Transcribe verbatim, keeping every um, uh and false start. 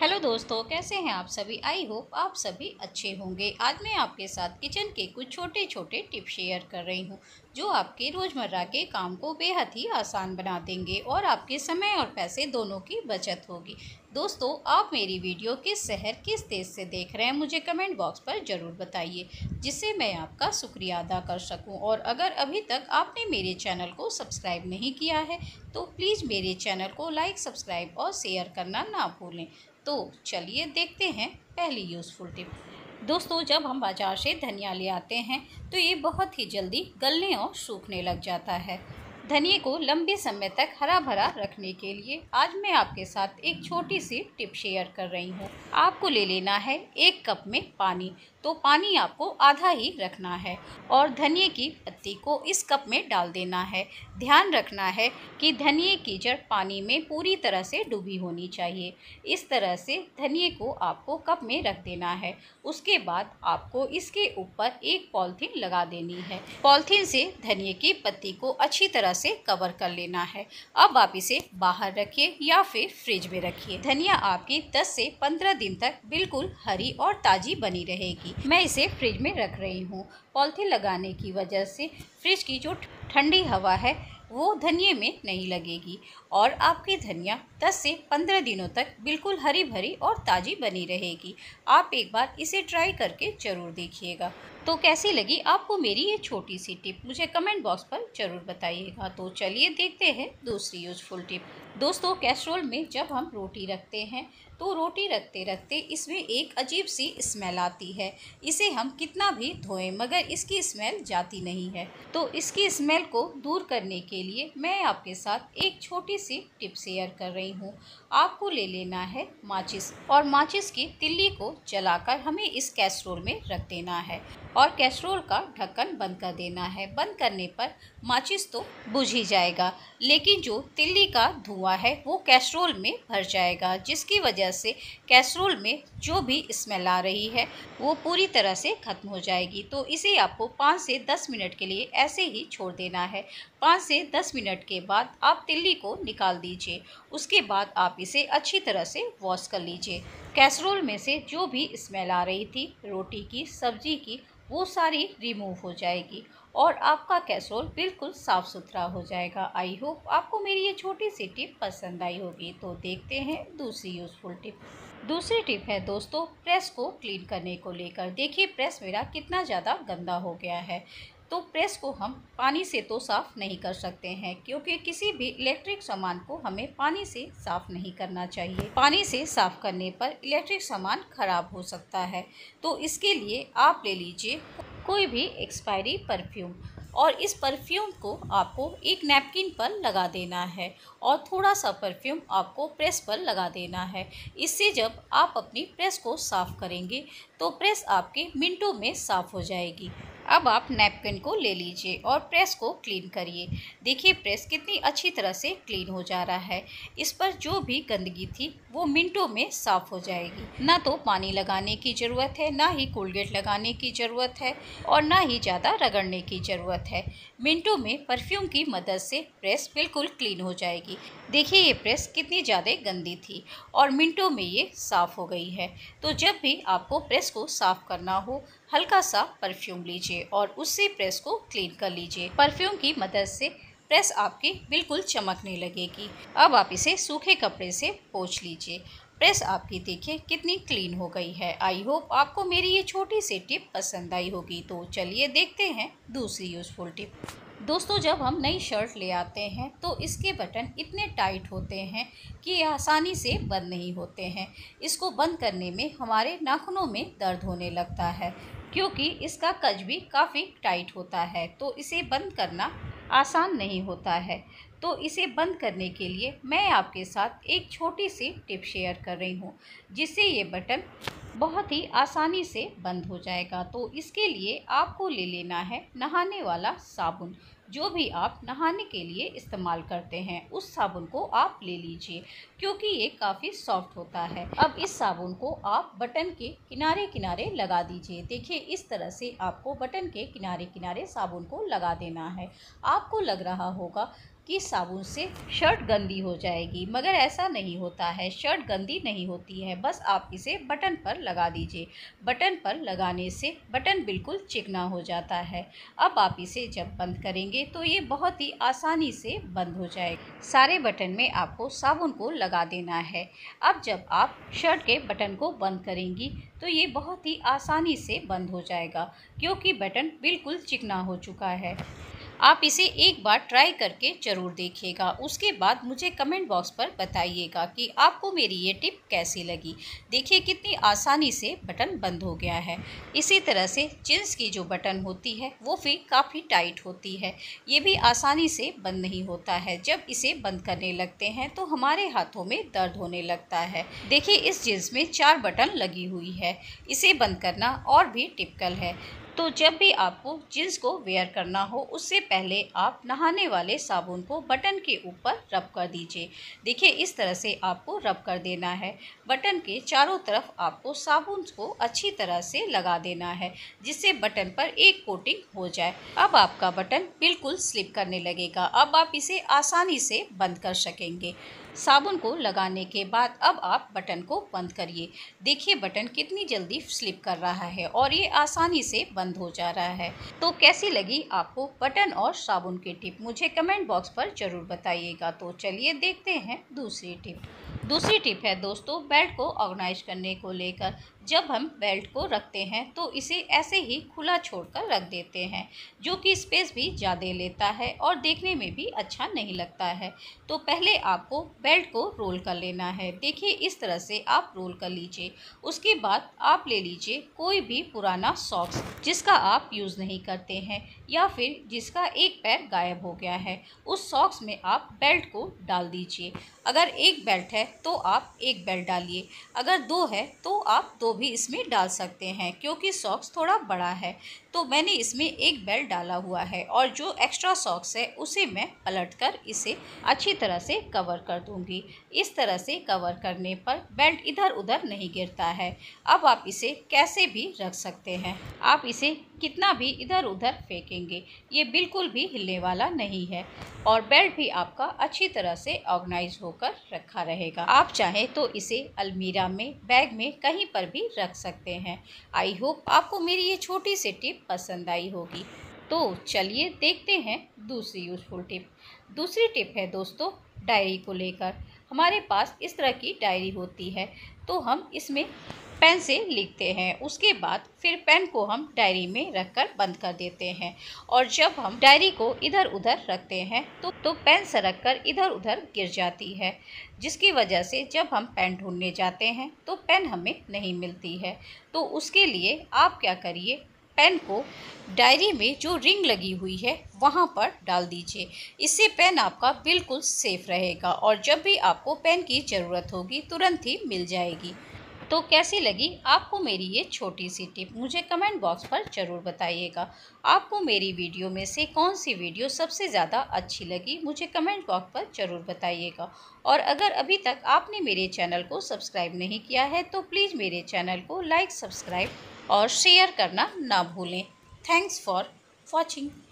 Hello दोस्तों, कैसे हैं आप सभी। आई होप आप सभी अच्छे होंगे। आज मैं आपके साथ किचन के कुछ छोटे छोटे टिप्स शेयर कर रही हूं जो आपके रोज़मर्रा के काम को बेहद ही आसान बना देंगे और आपके समय और पैसे दोनों की बचत होगी। दोस्तों, आप मेरी वीडियो किस शहर किस देश से देख रहे हैं मुझे कमेंट बॉक्स पर ज़रूर बताइए, जिससे मैं आपका शुक्रिया अदा कर सकूं। और अगर अभी तक आपने मेरे चैनल को सब्सक्राइब नहीं किया है तो प्लीज़ मेरे चैनल को लाइक, सब्सक्राइब और शेयर करना ना भूलें। तो चलिए देखते हैं पहली यूज़फुल टिप। दोस्तों, जब हम बाज़ार से धनिया ले आते हैं तो ये बहुत ही जल्दी गलने और सूखने लग जाता है। धनिए को लंबे समय तक हरा भरा रखने के लिए आज मैं आपके साथ एक छोटी सी टिप शेयर कर रही हूँ। आपको ले लेना है एक कप में पानी, तो पानी आपको आधा ही रखना है और धनिए की पत्ती को इस कप में डाल देना है। ध्यान रखना है कि धनिए की जड़ पानी में पूरी तरह से डूबी होनी चाहिए। इस तरह से धनिए को आपको कप में रख देना है। उसके बाद आपको इसके ऊपर एक पॉलिथीन लगा देनी है। पॉलिथीन से धनिए की पत्ती को अच्छी तरह से कवर कर लेना है। अब आप इसे बाहर रखिए या फिर फ्रिज में रखिए। धनिया आपकी दस से पंद्रह दिन तक बिल्कुल हरी और ताज़ी बनी रहेगी। मैं इसे फ्रिज में रख रही हूँ। पॉलिथीन लगाने की वजह से फ्रिज की जो ठंडी हवा है वो धनिए में नहीं लगेगी और आपकी धनिया दस से पंद्रह दिनों तक बिल्कुल हरी भरी और ताज़ी बनी रहेगी। आप एक बार इसे ट्राई करके ज़रूर देखिएगा। तो कैसी लगी आपको मेरी ये छोटी सी टिप मुझे कमेंट बॉक्स पर ज़रूर बताइएगा। तो चलिए देखते हैं दूसरी यूज़फुल टिप। दोस्तों, कैसरोल में जब हम रोटी रखते हैं तो रोटी रखते रखते इसमें एक अजीब सी स्मेल आती है। इसे हम कितना भी धोएं मगर इसकी स्मेल जाती नहीं है। तो इसकी स्मेल को दूर करने के लिए मैं आपके साथ एक छोटी सी टिप शेयर कर रही हूँ। आपको ले लेना है माचिस और माचिस की तिल्ली को जलाकर हमें इस कैसरोल में रख देना है और कैसरोल का ढक्कन बंद कर देना है। बंद करने पर माचिस तो बुझ ही जाएगा, लेकिन जो तिल्ली का धुआं है वो कैसरोल में भर जाएगा, जिसकी वजह से कैसरोल में जो भी स्मेल आ रही है वो पूरी तरह से खत्म हो जाएगी। तो इसे आपको पाँच से दस मिनट के लिए ऐसे ही छोड़ देना है। पाँच से दस मिनट के बाद आप तिल्ली को निकाल दीजिए। उसके बाद आप इसे अच्छी तरह से वॉश कर लीजिए। कैसरोल में से जो भी स्मेल आ रही थी रोटी की, सब्जी की, वो सारी रिमूव हो जाएगी और आपका कैसरोल बिल्कुल साफ़ सुथरा हो जाएगा। आई होप आपको मेरी ये छोटी सी टिप पसंद आई होगी। तो देखते हैं दूसरी यूज़फुल टिप। दूसरी टिप है दोस्तों प्रेस को क्लीन करने को लेकर। देखिए प्रेस मेरा कितना ज़्यादा गंदा हो गया है। तो प्रेस को हम पानी से तो साफ़ नहीं कर सकते हैं, क्योंकि किसी भी इलेक्ट्रिक सामान को हमें पानी से साफ़ नहीं करना चाहिए। पानी से साफ़ करने पर इलेक्ट्रिक सामान खराब हो सकता है। तो इसके लिए आप ले लीजिए कोई भी एक्सपायरी परफ्यूम और इस परफ्यूम को आपको एक नैपकिन पर लगा देना है और थोड़ा सा परफ्यूम आपको प्रेस पर लगा देना है। इससे जब आप अपनी प्रेस को साफ़ करेंगे तो प्रेस आपके मिनटों में साफ़ हो जाएगी। अब आप नैपकिन को ले लीजिए और प्रेस को क्लीन करिए। देखिए प्रेस कितनी अच्छी तरह से क्लीन हो जा रहा है। इस पर जो भी गंदगी थी वो मिनटों में साफ़ हो जाएगी। ना तो पानी लगाने की ज़रूरत है, ना ही कोलगेट लगाने की ज़रूरत है और ना ही ज़्यादा रगड़ने की ज़रूरत है। मिनटों में परफ्यूम की मदद से प्रेस बिल्कुल क्लीन हो जाएगी। देखिए ये प्रेस कितनी ज़्यादा गंदी थी और मिनटों में ये साफ़ हो गई है। तो जब भी आपको प्रेस को साफ़ करना हो हल्का सा परफ्यूम लीजिए और उससे प्रेस को क्लीन कर लीजिए। परफ्यूम की मदद से प्रेस आपकी बिल्कुल चमकने लगेगी। अब आप इसे सूखे कपड़े से पोंछ लीजिए। प्रेस आपकी देखिए कितनी क्लीन हो गई है। आई होप आपको मेरी ये छोटी सी टिप पसंद आई होगी। तो चलिए देखते हैं दूसरी यूज़फुल टिप। दोस्तों, जब हम नई शर्ट ले आते हैं तो इसके बटन इतने टाइट होते हैं कि ये आसानी से बंद नहीं होते हैं। इसको बंद करने में हमारे नाखूनों में दर्द होने लगता है, क्योंकि इसका कज भी काफ़ी टाइट होता है। तो इसे बंद करना आसान नहीं होता है। तो इसे बंद करने के लिए मैं आपके साथ एक छोटी सी टिप शेयर कर रही हूँ, जिससे ये बटन बहुत ही आसानी से बंद हो जाएगा। तो इसके लिए आपको ले लेना है नहाने वाला साबुन। जो भी आप नहाने के लिए इस्तेमाल करते हैं उस साबुन को आप ले लीजिए, क्योंकि ये काफ़ी सॉफ्ट होता है। अब इस साबुन को आप बटन के किनारे किनारे लगा दीजिए। देखिए इस तरह से आपको बटन के किनारे किनारे साबुन को लगा देना है। आपको लग रहा होगा कि साबुन से शर्ट गंदी हो जाएगी, मगर ऐसा नहीं होता है। शर्ट गंदी नहीं होती है, बस आप इसे बटन पर लगा दीजिए। बटन पर लगाने से बटन बिल्कुल चिकना हो जाता है। अब आप इसे जब बंद करेंगे तो ये बहुत ही आसानी से बंद हो जाएगा। सारे बटन में आपको साबुन को लगा देना है। अब जब आप शर्ट के बटन को बंद करेंगी तो ये बहुत ही आसानी से बंद हो जाएगा, क्योंकि बटन बिल्कुल चिकना हो चुका है। आप इसे एक बार ट्राई करके ज़रूर देखिएगा। उसके बाद मुझे कमेंट बॉक्स पर बताइएगा कि आपको मेरी ये टिप कैसी लगी। देखिए कितनी आसानी से बटन बंद हो गया है। इसी तरह से जींस की जो बटन होती है वो भी काफ़ी टाइट होती है, ये भी आसानी से बंद नहीं होता है। जब इसे बंद करने लगते हैं तो हमारे हाथों में दर्द होने लगता है। देखिए इस जींस में चार बटन लगी हुई है, इसे बंद करना और भी टिपिकल है। तो जब भी आपको जींस को वेयर करना हो उससे पहले आप नहाने वाले साबुन को बटन के ऊपर रब कर दीजिए। देखिए इस तरह से आपको रब कर देना है। बटन के चारों तरफ आपको साबुन को अच्छी तरह से लगा देना है, जिससे बटन पर एक कोटिंग हो जाए। अब आपका बटन बिल्कुल स्लिप करने लगेगा। अब आप इसे आसानी से बंद कर सकेंगे। साबुन को लगाने के बाद अब आप बटन को बंद करिए। देखिए बटन कितनी जल्दी स्लिप कर रहा है और ये आसानी से बंद हो जा रहा है। तो कैसी लगी आपको बटन और साबुन की टिप, मुझे कमेंट बॉक्स पर ज़रूर बताइएगा। तो चलिए देखते हैं दूसरी टिप। दूसरी टिप है दोस्तों बेल्ट को ऑर्गेनाइज करने को लेकर। जब हम बेल्ट को रखते हैं तो इसे ऐसे ही खुला छोड़कर रख देते हैं, जो कि स्पेस भी ज़्यादा लेता है और देखने में भी अच्छा नहीं लगता है। तो पहले आपको बेल्ट को रोल कर लेना है। देखिए इस तरह से आप रोल कर लीजिए। उसके बाद आप ले लीजिए कोई भी पुराना सॉक्स जिसका आप यूज़ नहीं करते हैं या फिर जिसका एक पैर गायब हो गया है। उस सॉक्स में आप बेल्ट को डाल दीजिए। अगर एक बेल्ट है तो आप एक बेल्ट डालिए, अगर दो है तो आप दो भी इसमें डाल सकते हैं, क्योंकि सॉक्स थोड़ा बड़ा है। तो मैंने इसमें एक बेल्ट डाला हुआ है और जो एक्स्ट्रा सॉक्स है उसे मैं पलटकर इसे अच्छी तरह से कवर कर दूंगी। इस तरह से कवर करने पर बेल्ट इधर उधर नहीं गिरता है। अब आप इसे कैसे भी रख सकते हैं। आप इसे कितना भी इधर उधर फेंकेंगे ये बिल्कुल भी हिलने वाला नहीं है और बेल्ट भी आपका अच्छी तरह से ऑर्गेनाइज होकर रखा रहेगा। आप चाहें तो इसे अलमीरा में, बैग में, कहीं पर भी रख सकते हैं। आई होप आपको मेरी ये छोटी सी टिप पसंद आई होगी। तो चलिए देखते हैं दूसरी यूज़फुल टिप। दूसरी टिप है दोस्तों डायरी को लेकर। हमारे पास इस तरह की डायरी होती है तो हम इसमें पेन से लिखते हैं, उसके बाद फिर पेन को हम डायरी में रखकर बंद कर देते हैं और जब हम डायरी को इधर उधर रखते हैं तो तो पेन सरक कर इधर उधर गिर जाती है, जिसकी वजह से जब हम पेन ढूंढने जाते हैं तो पेन हमें नहीं मिलती है। तो उसके लिए आप क्या करिए, पेन को डायरी में जो रिंग लगी हुई है वहाँ पर डाल दीजिए। इससे पेन आपका बिल्कुल सेफ रहेगा और जब भी आपको पेन की ज़रूरत होगी तुरंत ही मिल जाएगी। तो कैसी लगी आपको मेरी ये छोटी सी टिप, मुझे कमेंट बॉक्स पर ज़रूर बताइएगा। आपको मेरी वीडियो में से कौन सी वीडियो सबसे ज़्यादा अच्छी लगी मुझे कमेंट बॉक्स पर ज़रूर बताइएगा। और अगर अभी तक आपने मेरे चैनल को सब्सक्राइब नहीं किया है तो प्लीज़ मेरे चैनल को लाइक, सब्सक्राइब और शेयर करना ना भूलें। Thanks for watching.